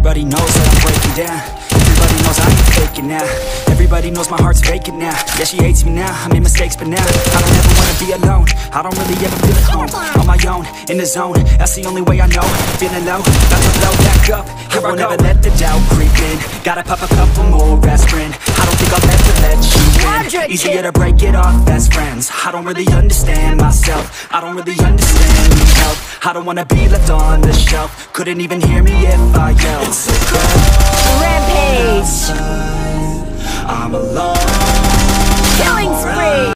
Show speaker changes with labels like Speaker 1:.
Speaker 1: Everybody knows that I'm breaking down. Everybody knows I ain't faking now. Everybody knows my heart's vacant now. Yeah, she hates me now, I made mistakes but now I don't ever wanna be alone. I don't really ever feel at home. On my own, in the zone, that's the only way I know. Feeling low, about to blow back up. I won't ever let the doubt creep in. Gotta pop a couple more aspirin. I don't think I'll ever let you in. Easier to break it off best friends. I don't really understand myself. I don't really understand help. I don't wanna be left on the shelf. Couldn't even hear me if I yelled. It's a cold
Speaker 2: Rampage.
Speaker 1: outside. I'm alone.
Speaker 2: Killing spree.